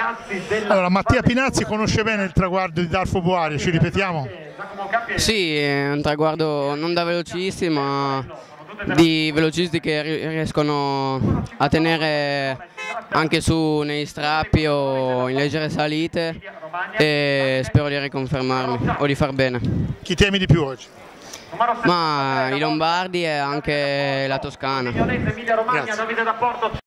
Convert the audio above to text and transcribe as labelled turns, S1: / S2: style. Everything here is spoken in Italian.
S1: Allora, Mattia Pinazzi conosce bene il traguardo di Darfo Boari, ci ripetiamo?
S2: Sì, è un traguardo non da velocisti, ma di velocisti che riescono a tenere anche su nei strappi o in leggere salite, e spero di riconfermarmi o di far bene.
S1: Chi temi di più oggi?
S2: Ma i Lombardi e anche la Toscana.
S1: Grazie.